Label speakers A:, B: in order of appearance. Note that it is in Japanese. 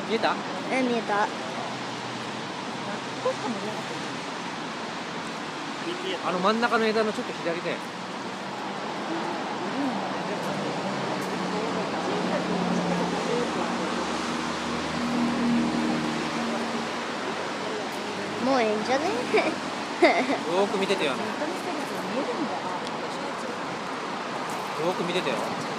A: 見えた？
B: 見えた。
A: あの真ん中の枝のちょっと左で。
B: もうええんじゃね？
A: よーく見ててよ。よーく見ててよ。